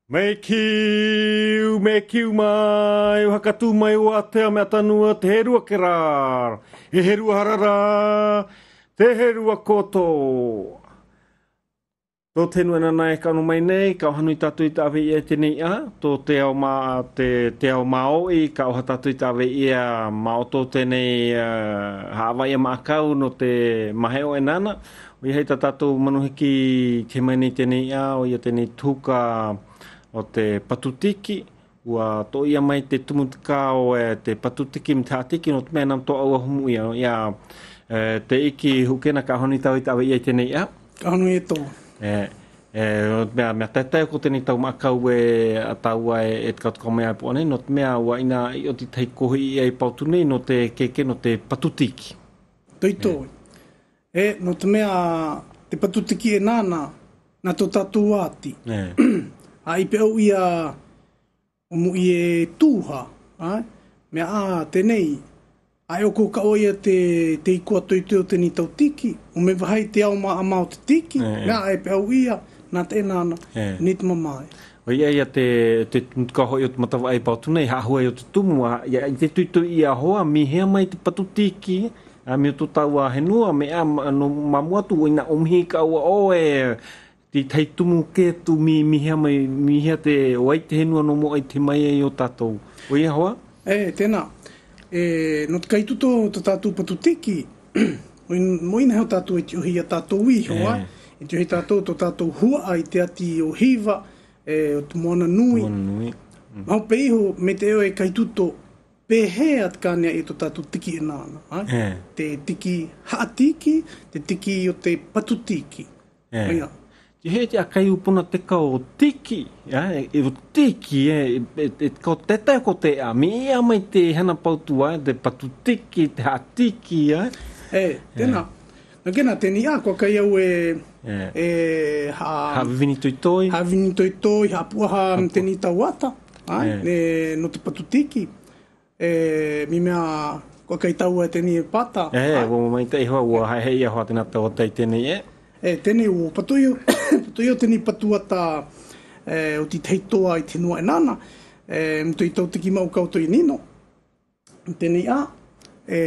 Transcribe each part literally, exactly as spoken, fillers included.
Me kiu, me kiu mai, o hakatu mai o Atea mea tanua te herua kera, he herua harara, te herua koto. Tō tēnua nana e kanu mai nei, ka ohanu i tātou i tāwe ia tēnei a, tō te ao, ma, te, te ao mao i, ka oha tātou i tāwe ia mao tō tēnei uh, hawaia maakau no te maheo e nana. O ia hei tā tātou manuhiki te mai nei tēnei a, o ia tēnei tūka o te patutiki, ua tō ia mai te tumutika o e te patutiki me te atiki, no te mea nam tō au ahumu ia, ia e, te iki hukena ka ohanu i tāwe i tāwe ia tēnei a. Ka ohanu e tō. E, e, mea, mea tētai ko tēnei tau makau e a taua e, e te kautuka mea e puane, no te mea ua ina i o te tei kohi i e pautu nei no te keke no te patutiki. Toi tō. E. e, no te mea te patutiki e nāna, nā tō tātou āti. E. A i pe au ia o mu i e tūha, ai? Mea a tenei, ai o ko ka oia te, te ikoa toi teo teni tau tiki, o me wahai te au maa amao te tiki, e, mea ai pe au ia, nā te nāna, e. Ni te mamai. O ia ia te, te kahoi o te matawa ai pau tunei, hahua i o te tumu, ia te tuitu i a hoa, mi hea mai te patu tiki, a mi o tō taua henua, me a no mamuatu, o ina omhi ka ua o e, ti tei tumu ke tu mi, mi hea mai, mi hea te, o ai te henua no mo ai te mai ai o tātou. O ia hoa? E, tēnā. E, no te kaituto o tātou patutiki, mo ina heo tātou e te uhi a tātou iho, ai? E te uhi tātou to tātou hua ai te ati o hiva, e, o te moana nui. Moana nui. Mm. Mau pe iho, me te eo e kaituto, pehe at kānea e to tātou tiki e nāna. Ai? E. Te tiki haatiki, te tiki o te patutiki. E. Oia. Te he te akai upuna te kao tiki, ja, e o tiki, e, e, e kao tetai ko te a, mi ea mai te hana pautua, te patu tiki, te hatiki, ja. E, tēnā. Nā kena, tēni a, kua kai au e, e, e ha... Ha vini toi toi. Ha vini toi toi, ha puaha tēni tauata, ai, e. E, no te patu tiki. E, mi mea, kua kai tau e tēni e pata. E, o mai te ihoa, ua hai hei ahoa tēnā tau o tei tēnei, e. E, tēnei o patuio, patuio tēnei patuata e, o ti teitoa i te noa e nana, e, mtoi tau tiki mau kauto i nino. Tēnei a, e,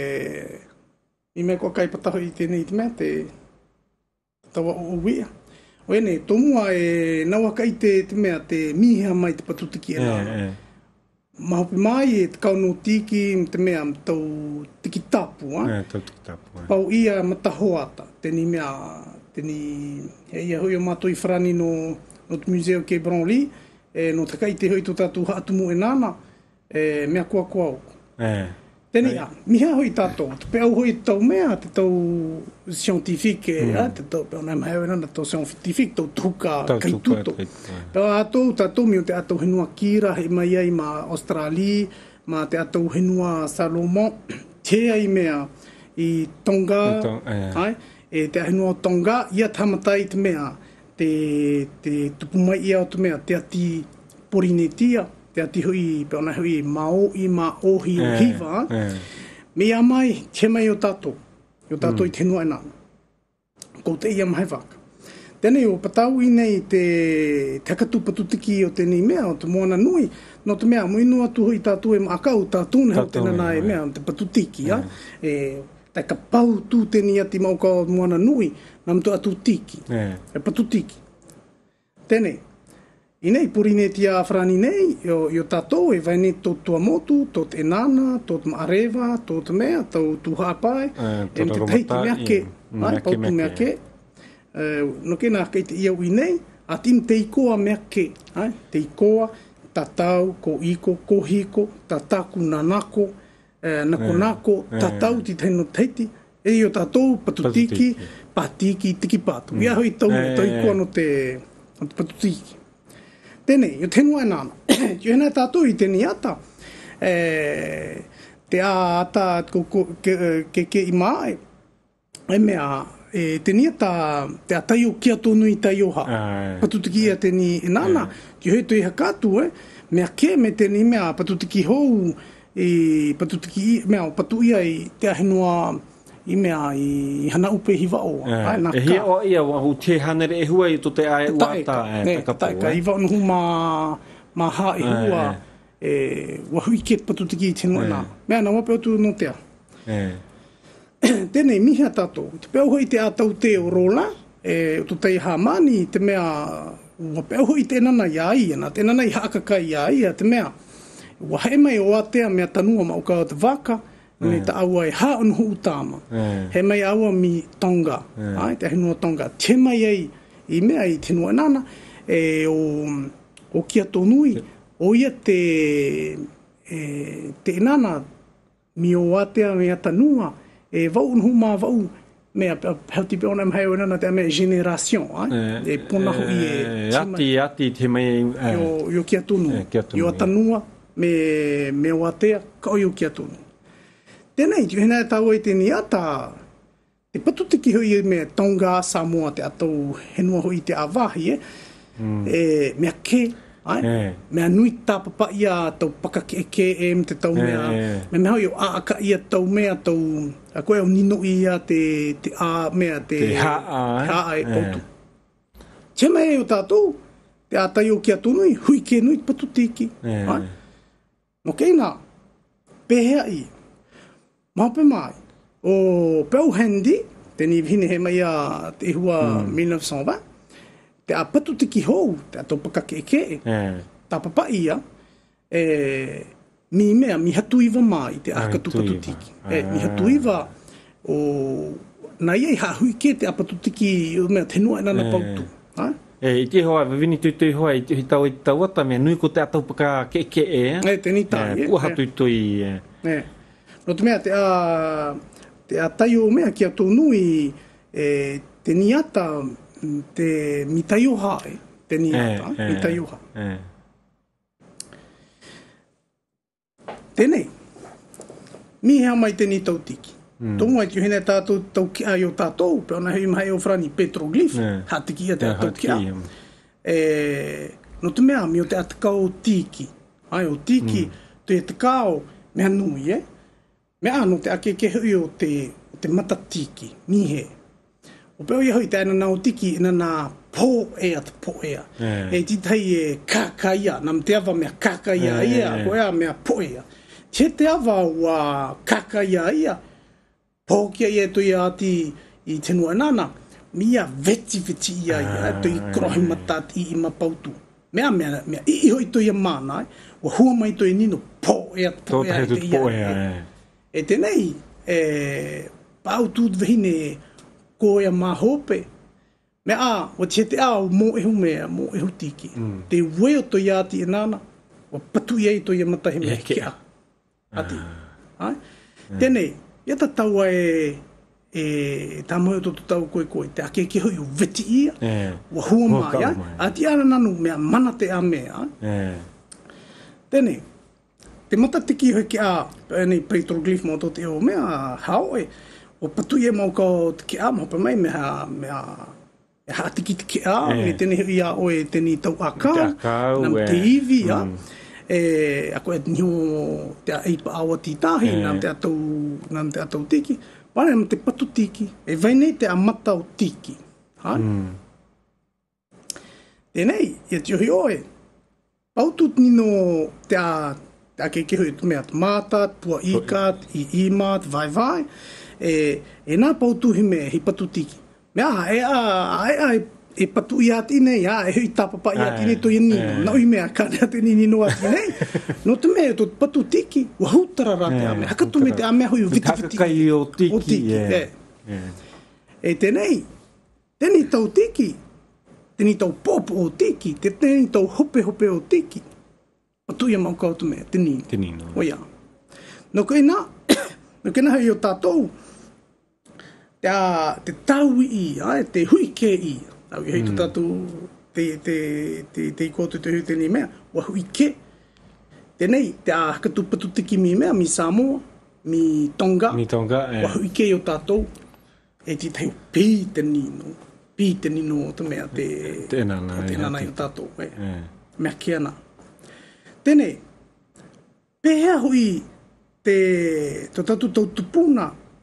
i mea kua kai pataho i tēnei te mea, te tawa o uia. O ene, tomua e naua kai te, te mea, te mihea mai te patutiki e nana. E, e. Mahopi mai e te kauno tiki, te mea, tau tiki tapu, a? E, tau tiki tapu, a. Pau ia matahoata, tēni mea, tēni, he ia hui o mātou i wharani no, no te museo ke Branly, e no takai te hui tō tātou haatumu e nāna, e mea kua kua o. E. Tēni a, miha hui tātou, te pēau hui tau mea, te tau scientifique, mm. a, te tau pēau nai mahau e nana, tau scientifique, tau tuka kaituto. Pēau atou, tātou mi o te atou henua Kira, he mai ai ma Australia, ma te atou henua Salomon, te ai mea i Tonga, ai, e te henua o Tonga, ia tamatai te mea, te, te tupu mai ia o te mea, te ati Porinetia, te ati hui, peona hui, mao i ma ohi o hiva, eh, eh. Me ia mai, te mai o tātou, o tātou mm. i tenua e nāna. Ko te ia mai waka. Tēnei o patau i nei te, te akatu patutiki o tēnei mea, o te moana nui, no te mea, mo inu atu hui tātou e maakau, tātou ne hau tēnā nā e mea, te patutiki, ja. E, tai ka pau tū tēnei ati mauka o moana nui, nam tu atu tiki, eh. e patutiki. Tēnei. I nei, purineti a whrani nei, o, i o tātou, e vai nei tō tua motu, tō te enana, tō te maarewa, tō te mea, tō tu hāpai, e te teiti mea ke, ai, pautu mea ke. No kena kei te iau i nei, a tim te ikoa mea ke, ai, te ikoa, tatau, ko iko, ko hiko, tataku, nanako, eh, nako nako, tatau, ti teino teiti, e i o tātou, patutiki, patiki, tiki patu. Ia hoi tau, tau ikoa no te patutiki. Tēnei, o tenua e nāna. Tio hena tātou i tēnei ata. E, te a ata ko, ko, ke, ke, ke i māe. E mea, e, tēnei ata, te a taio kia tonu i taioha. Patutiki ia tēnei e nāna. Tio hei toi hakatu, e. Mea ke me tēnei mea patutiki hou, e, patutiki, mea, patu ia i te ahenua i mea i hana upe hiva o. E hia o ia wahu te hanere e hua i to te ae uata e takapu. Taika, i wau nuhu ma, ma ha e hua e wahu i ke patu tiki i tino nā. Mea na wape o tu no tea. Tēnei miha tātou. Te peo hoi te atau te o rola, e o tei hamani, te mea ua peo hoi te nana ia ia, na te nana i haakakai ia ia, te mea ua he mai o atea mea tanua ma uka o te waka, nei ta aua e haa unu hu tāma. He mai aua mi Tonga, ai, te ahinua Tonga. Te mai ei i mea i tenua nana, e o, o kia tonui, o ia te, e, te nana mi o atea mea tanua, e vau unu hu ma vau, mea hauti pe ona mhai o nana te mea generation, ai, e pona hui e... Ati, ati te mai... Yo, yo kia tonu, yo atanua, me, me o atea, ka o yo kia tonu. Tēnei, tu hena e tau i tēni ata, te patu tiki hui me Tonga, Samoa, te atau henua hui te awahi, e, mm. e mea ke, ai, eh. mea nui tāpapa ia tau paka ke ke e me te tau mea, eh. me mea hoi o aaka ia tau mea tau, a koe au nino ia te, te a mea, te, te haa, haa e poutu. Eh. Te mea e o tātou, te atai o kia tunui, hui ke nui patu tiki, eh. ai. No keina, pehea i, mape mai, o Pau Hendi, tēni hine he mai a te hua mm. mille neuf cent vingt, te a patu tiki hou, te a topaka ke ke e, yeah. tā papa ia, e, mi mea, mi hatu iwa mai, te a katu patu tiki. E, mi hatu iwa, o, na iei ha hui ke te a patu tiki, o mea tenua e nana yeah. pautu. Ha? E, i te hoa, vini tui tui hoa, i te tau i tau ata, mea nui ko te a taupaka ke ke e. E, tēni tai. E, ua hatu i tui. E. E. No te mea, te a, te a tai o mea ki a tō nui, e, te niata, te mitaioha e, te niata, eh, mitaioha. Eh. Tēnei, mi hea mai tēni tau tiki. Mm. Tonga i ki hene tātou tau ki ai o tātou, pe ona hei mahai o frani petroglif, eh. ha tiki a te yeah, tau ki a. E, no te mea, mi o te atakao tiki. Ai o tiki, mm. te atakao, mea nui e. Mea no te ake ke hui o te, te mata tiki, mihe. O peo ia hui te ana nao tiki, ina nā pō ea te pō ea. Yeah. E titai e kākaia, nam te awa mea kākaia yeah, ia, yeah. ko ea mea pō ea. Te te awa wa kākaia ia, pō kia ia tui ati i tenua nana, mia veti veti ia ia, tui krohi matati i mapautu. Mea mea, mea i hoi tui a mānai, wa hua mai tui nino pō ea te pō ea te ia. E tenei, e pāu tūt vahine koea mā hope. Me a, wa te te ao mō ehu mea, mō ehu tiki. Mm. Te weo to iati e nana, wa patu iei to ia matahi mea kia. Ati. Ah. Tenei, ia ta taua e, e tā moe to tau koe koe, te ake ke hoi o veti ia, yeah. wa hua mai, ja? Ati ara nanu mea mana te a mea. Yeah. Tenei, te mata tiki hoi ki a, nei petroglif mo to te o mea, hao e, o patu ia mau ka o te ki a, mahopa mai mea, mea, e ha tiki te ki a, yeah. me tene hui a oe teni tau akau, nam te iwi, ja? Mm. E, a koe niho te a eipa awa titahi, yeah. nam te atau, nam te atau tiki, wane nam te patu tiki, e vai nei te a mata o tiki, ha? Mm. Tēnei, ia te ohi oe, pautut nino te a, te a keke hui tu mea tu mātat, pua ikat, i imat, vai vai, e, e nā pautuhi me hi patu tiki. Mea, e a, e a, e patu i ati nei, a, e hui tāpapa i ati nei to i nino, nau i mea kāne ati ni nino ati nei. No te mea, to patu tiki, wa hutara rā te ame, hakatu me te ame hui o viti viti. Hakakai o tiki, o tiki, yeah. e. Yeah. E tenei, teni tau tiki, teni tau popo o tiki, te teni tau hope hope o tiki, patu ia mau kautu mea, te nino. Te nino. O ia. No koe nā, no koe nā hei o tātou, te, a, te tau i, ai, te hui ke i, au i hei tu tātou, te, te, te, te i kōtu te hui tēnei mea, wa hui ke. Tēnei, te a hakatu patu tiki mi mea, mi Samoa, mi Tonga, mi Tonga eh. wa hui ke o tātou, e ti tei pī te nino, pī te nino o te mea, te, te nana, te nana i o tātou, e, eh. mea kia nā. Tēnei, pēhea hui te, to tātou tau tupuna,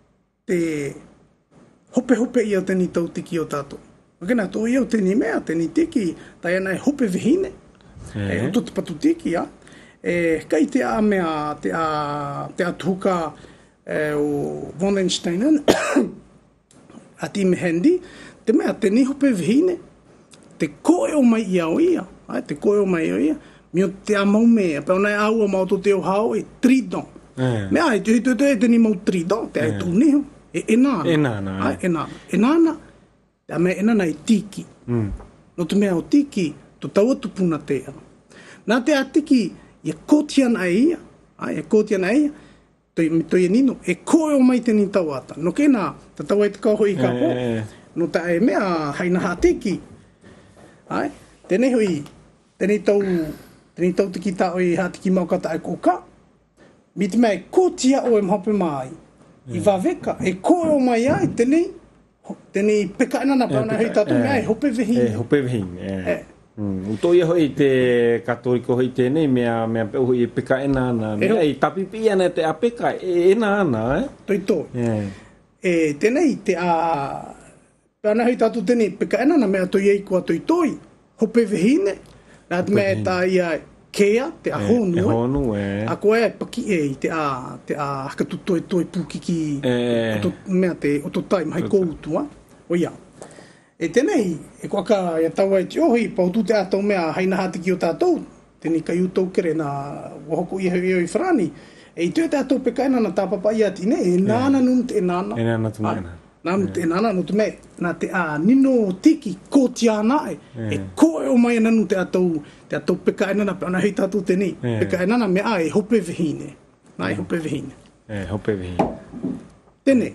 te hope hope i o teni tau tiki o tātou. Kena tō i o teni mea, teni tiki, tai ana e hope vihine. E o tō te patu tiki, a. E kai te a mea, te a, te a tuka e, o Wallenstein, a Tim Handy, te mea teni hope vihine. Te koe o mai i au ia, a, te koe o mai i au ia, mio te a mau mea, pe ona e aua mau tō te o hao e tridon. Yeah. Mea, e tuhi tuhi tuhi teni mau tridon, te yeah. ai tū neho, e enana. Enana. Ai, enana. Enana, te a mea enana e tiki. Mm. No te mea o tiki, to tau atu puna te ana. Nā te a tiki, e kōtiana e ia, ai, e kōtiana e ia, toi, toi e nino, e koe o mai teni tau ata. No kena, ta tau ai te kauhoi ka po, yeah. no ta e mea haina ha tiki. Ai, tēnei hui, tēnei tau, tēnei tau tiki tā oi hā tiki maukata e kōka. Mi te mea e kōtia o e mhope mai. I waweka, e koe o mai ai, tēnei, tēnei peka enana pauna hei tātou mea e hope vihine. E hope vihine, e. Uto ia hoi te katoriko hoi tēnei, mea, mea peu hoi e peka enana. Mea e tapipi ana te a peka, e enana, e. Toi toi. E tēnei, te a... Pēana hei tātou tēnei peka enana mea toi ei kua toi toi, hope vihine. Nā te mea tā ia kea, te a honu, e. E honu, e. A koe e paki e te a, te a hakatutoe toi pūkiki, e. O to, mea te o to taim, hai koutua, o ia. E tēnei, e kua ka ia tau ai te ohi, pautu te atau mea haina hātiki o tātou, tēnei kai utau kere nā wahoko i hau i whrani, e i tue te atau peka enana tā papa ia tine, e nāna nun te enana. E nāna tu mena. Nānu te nāna no te me, nā te a nino tiki, ko tia nae, e koe o mai nanu te atau, te atau peka enana, pe ana hei tātou tēnei, peka enana me a e hope vihine. Nā e hope vihine. E hope vihine. Tēnei.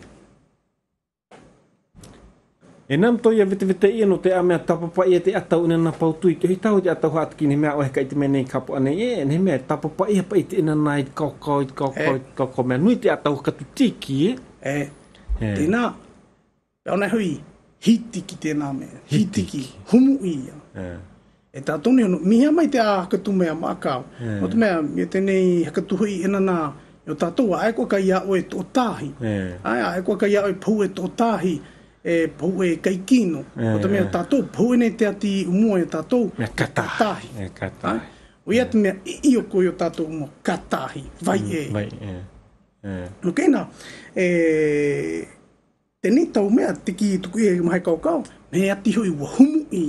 E nam toi a vete vete ia no te a mea tapapa ia te atau ina na pautui. Te hei tau te atau hataki ni mea o heka i te menei kapo ane e, ne mea tapapa ia pa i te ina nai kau kau, kau kau, kau kau mea. Nui te atau katu tiki e. E, tēnā. Pea ona hui, hitiki tēnā mea. Hitiki. Humu ia. E tātou ni ono, mihia mai te a hakatu mea mākau. O te mea, mea tēnei hakatu hui ina nā, o tātou a ae kua ka ia o e tō tāhi. Ai, ae kua ka ia o e pū e tō tāhi. E pū e kaikino. O te mea tātou, pū e nei te ati umua e tātou. Mea katahi. E katahi. O ia te mea i o koe o tātou umua, katahi. Vai e. Vai e. No kena, e... Tēnei tau mea, tiki tuku e mahai kau kau, me ati hoi ua humu i.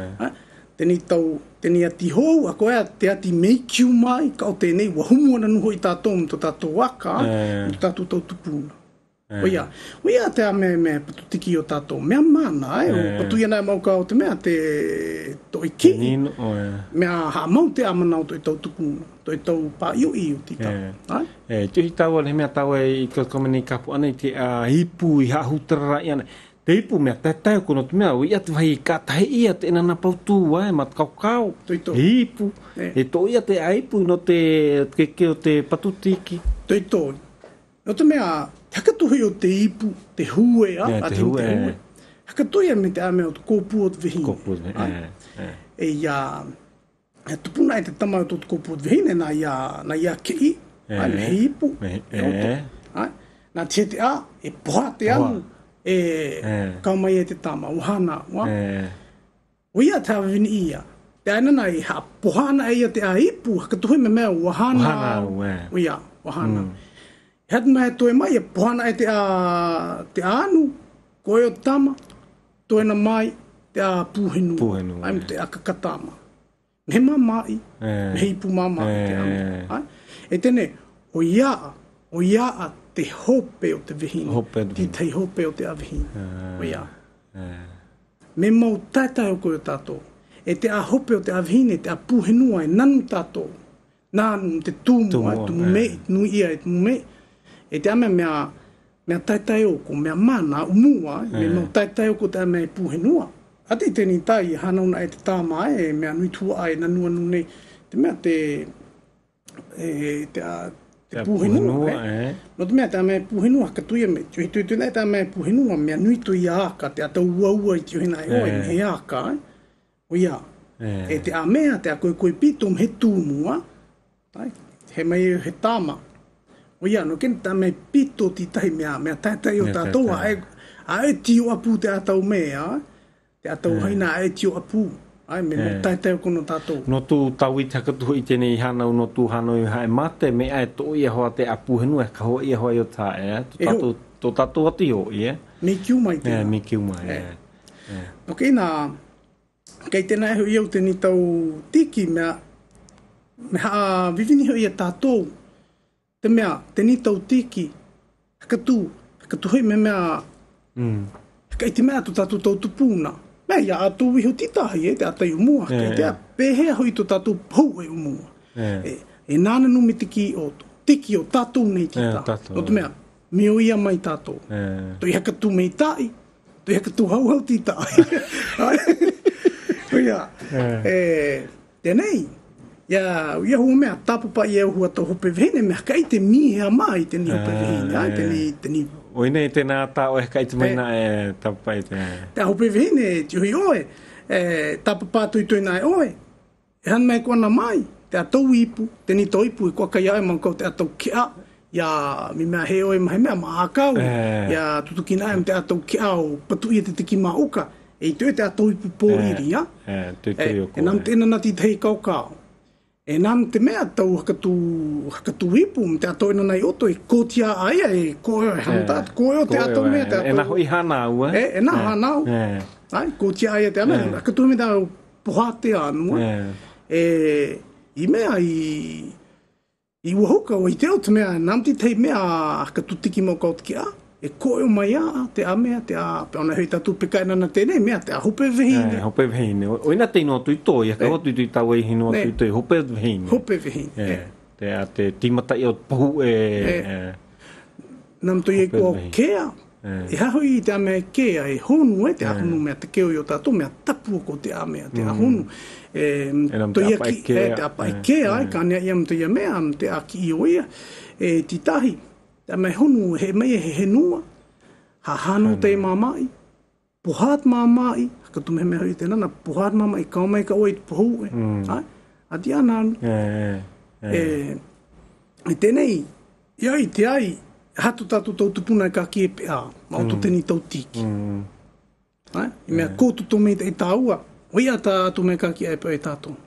Tēnei tau, tēnei ati hou, a koe te ati meikiu mai, kau tēnei ua humu ana nuho i tātou, mto tātou waka, mto tātou tau tupuna. O ia, o ia te a me, me patu tiki o tātou, mea mana, e, o patu ia nai mau kau te mea, te toi ki. Nino, o e. Mea ha mau te amanau toi tau tupuna, toi tau pā iu i o tika. E, tuhi tau ane mea tau e i ka kamani kapu ane te a hipu i hahutara i ane. Te hipu mea tai tai kono te mea, o ia te vai i ka tahe ia te inana pautu ai, mat kau kau. Toi tau. Hipu. E to ia te a hipu no te keke o te patu tiki. Toi tau. No te mea, hakatuhi o te ipu, te hue, a, yeah, a te hue. hue. Hakatuhi a me te ame o te kōpua o te vihine. Kōpua o te vihine, e. E ia, e tupuna e te tamau o te kōpua o te vihine, na ia, na ia kei, e. Ai, me he ipu, e. e oto. Ai, nā te te a, e poha te anu, e, e. kaumai e te tama, uhana, ua. E. O ia te hawini ia, te ainana i ha pohana e ia te a ipu, hakatuhi me mea uhana. Uhana, ue. O ia, uhana. Mm. Hea te mai toe mai, e pohana e te a, te a anu, koe o tama, toe na mai, te a pūhenu. Pūhenu, ai, te a kakatama. Me ma mai, e. me hipu ma mai, e. te anu. Ai? E tene, o ia, o ia a te hope o te vihine. Hope o te vihine. Ti hope o te a vihine. E. O ia. E. Me mau taitai o koe o tātou. E te a hope o te a vihine, te a pūhenua e nanu tātou. Nānu te tūmua, e tumu me, nui ia e tumu me. E te ame mea, mea taitai oko, mea mana, umua, e. me mau taitai oko te ame pūhenua. Ati tēni tai, hanauna e te tāma e, mea nui tua ai, nanua nune, te mea te, e, te, a, te pūhenua, e. No te mea te ame pūhenua, ka tuia me, tui tui tui nei te ame pūhenua, mea nui tui aka, te atau ua ua i tiohina e oi, me he aka, e. O ia, e, e te amea, te a koe koe pito, me he tūmua, tai, he mai he tāma. O ia, no ken ta me pito ti tahi mea, mea tātai o tātou, a e, a e tio apu te atau mea, te atau haina a e tio apu. Ai, me mo tātai o kono tātou. No tu tau i takatu i tēnei hanau no tu hanau i hae mate, me ai to ia hoa te apu henu, e ka hoa ia hoa i o tā e, to tātou ati o i e. Me kiu mai tēnā. Me kiu mai, e. Ok, nā, kei tēnā e hui au tēni tau tiki, mea, me haa vivini hoi a tātou, te mea, tēni tau tiki, hakatu, hakatu hoi me mea, kei te mea tu tātou tau tupuna. Mea, ia atu iho titahi e, te atai umua, kei te a pehea hoi tu tātou pau e umua. E nāna nu me tiki o tiki o tātou nei tita. O te mea, me o ia mai tātou. Toi hakatu mei tai, toi hakatu hau hau titahi. Ia, tēnei, ia, ia hua mea, tāpapa i e hua tau hope vehine, mea kai te mihea mai tēni hope vehine, tēni, tēni, Oine i tēnā tā o e kai te maina e tāpapa i te... Te hope vehine, te hui oe, tāpapa tui tui nai oe, e han mai kuana mai, te atau ipu, tēni tau ipu, i kua kai ae mankau te atau kia, ia mi mea he oe mahe mea maa akau, ia tutuki nai te atau kia o patu i te tiki maa uka, e i tue te atau ipu pōiri, ia. E nam tēna nati te hei kau kau. E nam te mea tau hakatu, hakatu ipu, te atau ina nei oto, e kōtia aia, e koe o hantat, koe o te atau mea, te atau... E naho i hanau, e? E naho hanau. Ai, kōtia aia te ana, hakatu me tau poha te anua. E, i mea, i... I uahuka, o i te o te mea, nam te tei mea hakatu tiki mau kaut ki a, e koe o mai a, te a mea, te a, pe ona hui tatu peka ina na tēnei mea, te a hope vehine. Hope vehine. O ina teino atu i toi, ka hotu i tui tau e hino atu i toi, hope vehine. Hope vehine. Te a te timata i o pahu e... Nam toi e kua kea, e hahui i te a mea kea, e honu e te a honu mea te keo i o tātou, mea tapu ko te a mea, te a honu. E toi a ki, e te a pai kea, ai, ka nea iam toi a mea, te a ki i o ia, e titahi. Te mai honu he mai he henua, ha hano te mamai, puhat mamai, ka tu me me hui te nana, puhat mamai, kau mai ka oi puhu e, ai, a ti ananu. E, e tenei, iai te ai, hatu tatu tau tupuna ka ki e pea, ma o tu teni tau tiki. Ai, i mea kōtu tō mei te tāua, oia tā atu me ka ki e pea e tātou.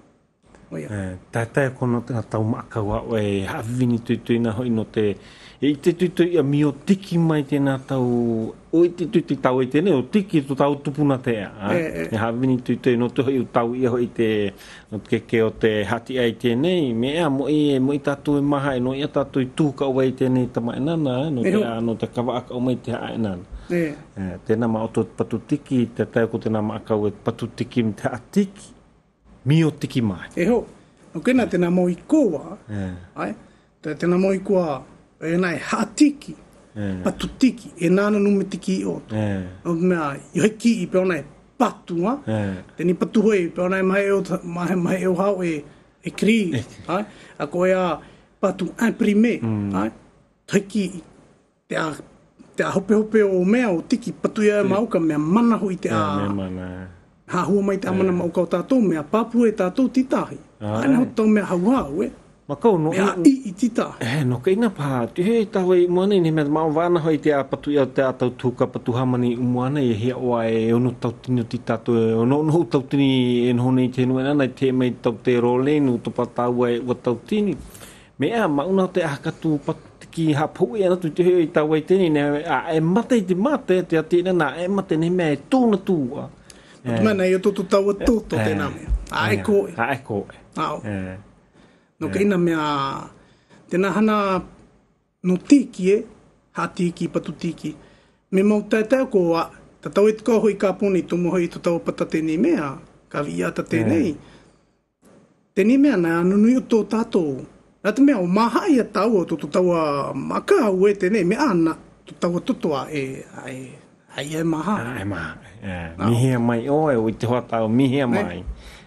Tātai kono tēnā tau maakaua o e hawini tui tui na hoi no te e te tui tui a mio tiki mai tēnā tau o i te tui tui tau i tēne o tiki tu tau tupuna tea e hawini tui tui no te hoi o tau i hoi te no te keke o te hati ai tēnei me ea mo i e mo i tātou e maha e no i a tātou i tūka o ai tēnei tama e nana no te a no te kawaaka o mai te hae nana tēnā ma o tō patu tiki te tau ko tēnā maakau e patu tiki me te a tiki mio tiki mai. E ho, no kena tēnā mo i koa, ai, tēnā mo i koa, e nai ha tiki, patu tiki, e nāna nume tiki i oto. No mea, i heki i pēo nai patu, tēni patu hoi, pēo nai mahe o, mahe, mahe o hao e, e kri, ai, a koe a patu imprimé, ai, heki, te a, te a hope hope o mea o tiki, patu ia e mauka, mea mana hui te a, ha hua mai te amana mau kau tātou, mea papu e tātou titahi. Aina ho tau mea hau hau, e. Makau, no... Mea i i titahi. Eh, no ka ina pā, te hei tahu e moana i ni mea mao vāna hoi te a patu ia te a tau tūka patu hamani i moana e hea oa e ono tau tini o ti tātou e ono ono tau tini e noho nei te nua nana i te mei tau te rolenu to patau e ua tau tini. Mea, mauna te ahakatu patu ki hapu e anatu te hei tau e tini a e mate i te mate te a tēnā na e mate ni mea e tūna tūa. Mutta mennä ei ole tuttu tauot tuttu tänään. Ai koe. Ai koe. Au. No keina mea tena hana no tiki e, ha tiki patu tiki. Me mau tai tai koa, ta tau et ko hoi ka poni tu mo hoi tu tau pata teni mea, ka via ta tenei. Teni mea na nunu o tō tātou. Nā te mea o maha ia tau o tu tau a maka ue tenei, me ana tu tau tutua e ai ai e maha. Ai maha. Mihia mai oe, o i te hoa tau mihia mai.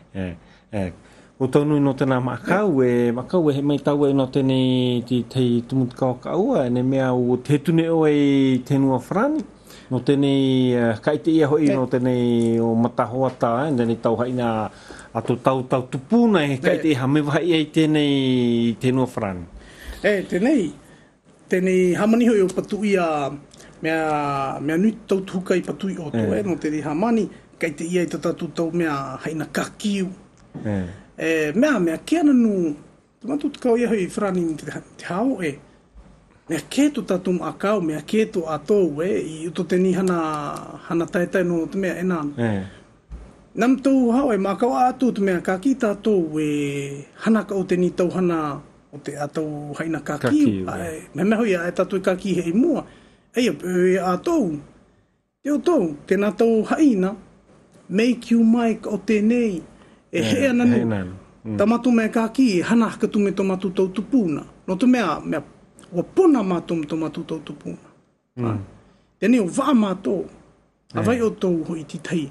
O tau nui no tēnā makau e, makau e he mai tau e no tēnei te tei tumutu kau kaua, ne mea o te tune oe i tenua whrani. No tēnei, kai te ia hoi no tēnei o matahoata, tēnei tau haina ato tau tau tupuna e kai te iha mewaha ia i tēnei tenua whrani. E, tēnei, tēnei hamani hoi o patu ia mea, mea nui tau tuka i patu i oto, yeah. e, no tēnei hamani, kai te ia i tatatu tau mea haina kakiu. Yeah. E, mea, mea kia nanu, te matu te kau ia hoi i whrani te, te hao e, mea kē to tatu ma akau, mea kē to atou e, i uto tēnei hana, hana taetai no te mea e nāna. Yeah. Nam tau hao e ma akau atu te mea kaki tātou e hana ka o tēnei tau hana o te atou haina kakiu. Kakiu, me me hoi a e tatu i kaki hei mua. Eia, e a tau. Te o tau, tēnā tau haina, make you Mike o tēnei. E yeah, hea nanu, mm. tamatu mea kaki, e hana hakatu me tomatu tau tupuna. No te mea, mea, ua pona mātou me tomatu tau tupuna. Mm. Tēnei o wā mātou. Yeah. Awai o tau hoi titai,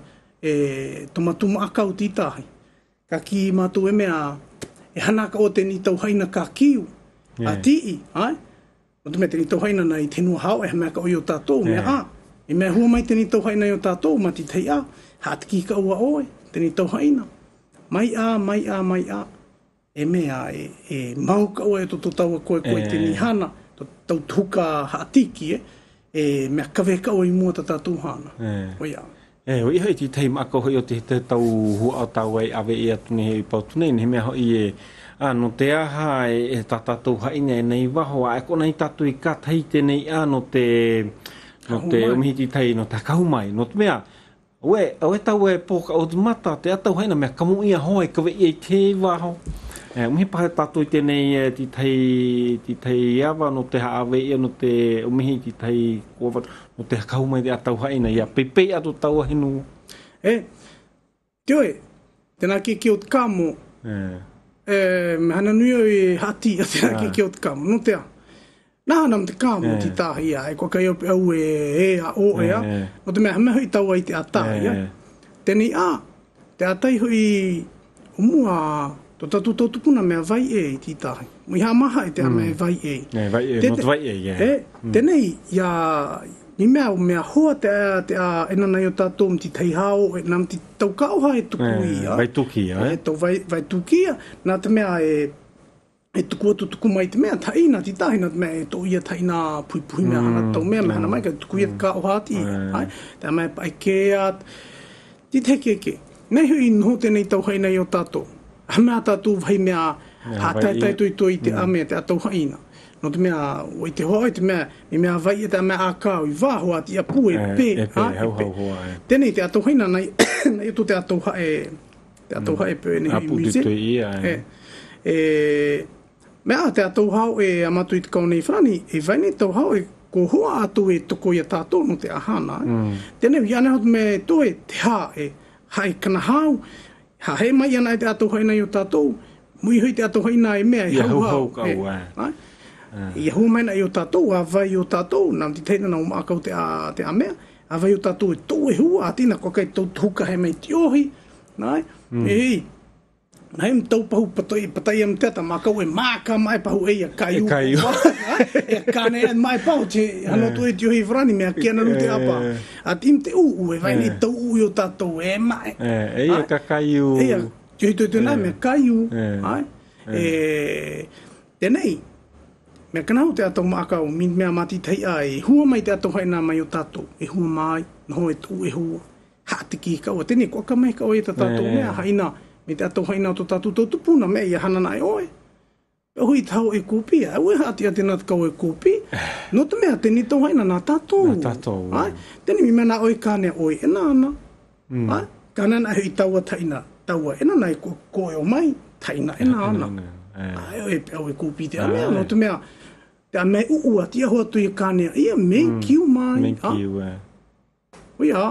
e tomatu maakau titahi. Kaki mātou e mea, e hana ka o tēnei tau haina kakiu. Yeah. A tii, ai? No te mea tēnei tau haina nei tenua hao, e ha mea ka oi o tātou, yeah. mea a. E mea hua mai tēnei tau haina i o tātou, ma ti tei a. Hātiki ka ua oe, tēnei tau haina. Mai a, mai a, mai a. E mea, e, e mau ka oe to tau a koe koe yeah. tēnei hana. To tau tuka hātiki, e. E mea kawe ka oe i mua ta tātou hana. Yeah. Oi a. E, o iho i ti tei mako hoi o te te tau hua o tau ai awe i atu ni hei pautunei, ni he mea hoi e, a, no te aha e, e tatatou haina e nei waho, a e kona i tatu i katai tenei a no te, no te umihiti tei no te kahumai, no te mea, oe, oe tau e poka o te mata, te atau haina mea kamu ia hoa e kawe i e te waho. E, umihi pahe tatu i tenei e ti tei, ti tei awa no te haawe ia no te umihi ti tei kua no te kahumai te atau haina ia pepei atu tau ahinu. E, te oe, tēnā ki ki o te kāmo, e, e, me hana nui o i hati a tēnā ki ki o te kāmo, no te a. Nā hana me te kāmo ti tāhi ia, e kua kai ope au e e a o e a, no te mea hame hoi tau ai te atai ia. Tēnei a, te atai hoi umua to tatu tau tupuna mea vai e i ti tāhi. Mui ha maha e te a mea vai e. E, vai e, not vai e, ia. E, tēnei, ia, ni mea o mea hoa te a, te a, e nana i o tātou mti tei hao, e nam ti tau kauha e tuku ia. Vai tuki ia, e. Tau vai, vai tuki ia, nā te mea e, e tuku atu tuku mai te mea, taina ti tāhi nā te mea e tau ia taina pui pui mea hana tau mea, mea hana mai ka tuku ia ka o hati. Te a mea pai kea, ti te ke ke. Nei hui nho tēnei tau haina i o tātou. Ha mea tātou vai mea, ha tai tai tui tui te a mea te atau haina. No te mea, o i te hoa, i te mea, i mea vai e te a mea ākau, i wāhoa, ti a pū e pē. E pē, hau hau hoa. Tēnei te atau haina, nei e tu te atau hae, te atau hae pē, nei hui muse. Apu tui ia. E, mea te atau hao e amatu i te kau nei whrani, e vai nei tau hao e ko hoa atu e toko i a tātou no te ahana. Tēnei, i ane hau me toe te hā e, hai kana hau, ha he mai ana e te atau haina i o tātou, mui hui te atau haina e mea i hau hau. Kau, e. I hau maina i o tātou, a vai i o tātou, nam ti teina na o maakau te a, te a mea, a vai i o tātou e tō e hua, a tina kua kai tau tuka he mei ti ohi, nai, mm. e hei, nai m tau pahu patai, patai am teta, maakau e māka mai pahu e a kaiu. E kaiu. E kane e mai pahu, te hanotu e ti ohi vrani, mea kia nanu te apa. A tim te uu, e vai ni tau uu i o tātou, e mai. E ia ka kaiu. E ia, ti ohi tui tui nai, mea kaiu, ai, e, tenei, mea kanau te atau maakau, min mea mati tei ai, hua mai te atau haina mai o tātou, e hua mai, noho e tū e hua, hātiki i kaua, tēnei, kua ka mai ka oe ta tātou mea haina, me te atau haina o tō tātou tau tupuna, mea ia hana nai oe. Pea hui tau e kūpi, a ue hati a tēnā te kau e kūpi, no te mea tēnei tau haina nā tātou. Nā tātou. Tēnei mi mea nā oe kāne oe, e nāna. Kāna nā hui taua taina, taua, e nāna e koe o mai, taina, e nāna. Ai oe pea oe kūpi te a mea, no te mea, te a mea uu ati aho atu i kānea, ia me kiu mai. Me kiu, e. Oi a.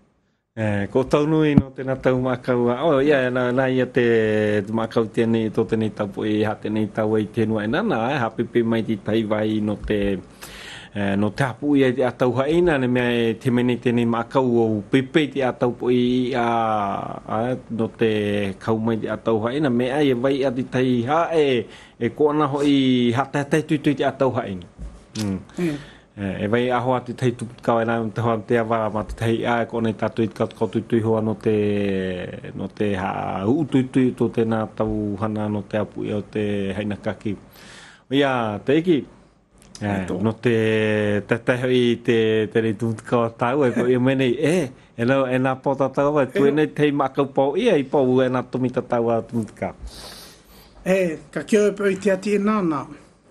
E, ko taunui no tēnā tau mākau, o ia, nā, nā ia te mākau tēnei, tō tēnei tau e ha tēnei tau e tēnua e nana, e ha pepe mai ti tai vai no te, e, no te hapu ia te atau haina, ne mea e te mene tēnei mākau o pepe te atau po i a, a, no te kau mai te atau haina, mea e vai a ti tai ha e, e koana hoi hata tai tui tui te atau haina. Mm. Mm. E vai aho atu tei tupu kau e nai te hoa te awa ma te tei a e kone tatu i kau tui tui hoa no te no te ha u tui tui to tēnā tau hana no te apu i o te haina kaki. Ia, te iki, No te te hoi te te ni tu ka tau e ko i meni e e no e na pota tau e tu nei te maka po ia i po e na tu mita tau a tu ka e ka kio e pe te ati e nana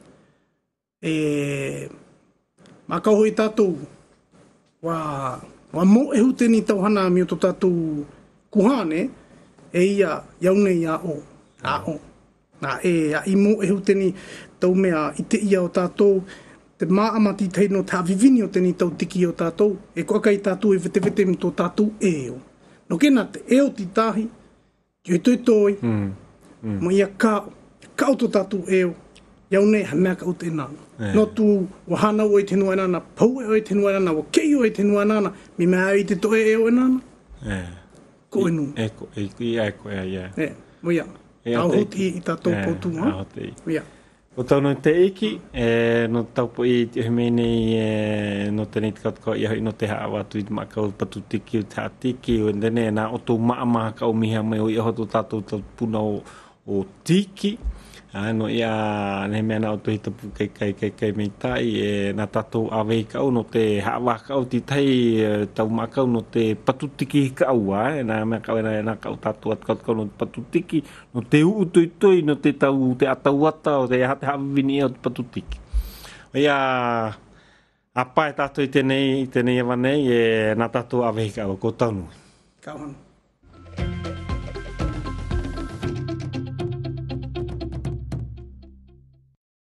e maka hoi tatu wa wa mo e hute ni tau hana mi o to tatu kuhane e ia yaune ia o a o na e a i mo e hute ni tau mea i te ia o tātou, te maamati teino tā vivini o teni tau tiki o tātou, e kua kai tātou e vete vete mi tō tātou e o. No kena te e o ti tāhi, ki o toi toi, mm. mm. mo ia kao, kao tō tātou e o, iau nei ha mea kao te nana. Yeah. No tu wahana o e tenua e nana, pau e o e tenua e nana, wa kei o e tenua e nana, mi mea i te toe e o e nana. Yeah. Ko e nu. E ko, e ko, e ko, e ia. E, mo ia. Tau hoti i tātou potu, ha? Mo ia. O tau no te iki, e, no tau po i te humene e, no te neit kaut ko i hoi no te haa watu i te makau patu tiki o te haa tiki o ndene na o tō maama ka o miha mai o i aho tō tātou tau puna o, o tiki. A, no ia ne mea na o tō hita pu kei kei kei kei mei tai e na tātou awei kau no te haa wā kau ti tai e, tau makau no te patu tiki ka aua e na mea kau e na kau tātou at kaut kau no te patu tiki no te uu toi toi no te tau te atau ata o te hate hawini e o te patu tiki. O ia apa e tātou i tenei, i tenei awanei e na tātou awei kau ko taunui. Kauhana.